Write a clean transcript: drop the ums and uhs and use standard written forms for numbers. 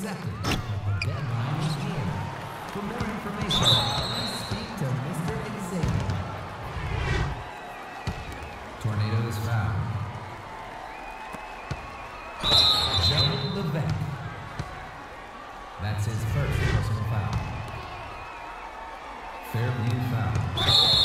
accepted, but the deadline is here. For more information, please speak to Mr. Xavier. Tornado is fouled. Joe Levesque. That's his first personal foul. Fairview foul.